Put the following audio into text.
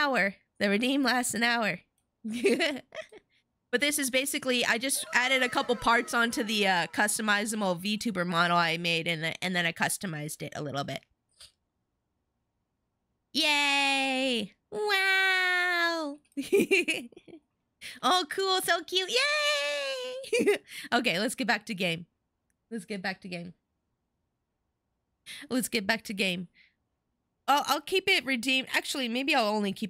hour. The redeem lasts an hour. But this is basically, I just added a couple parts onto the customizable VTuber model I made, and then I customized it a little bit. Yay! Wow! Oh, cool, so cute, yay! Okay, let's get back to game. Let's get back to game. Let's get back to game. I'll keep it redeemed. Actually, maybe I'll only keep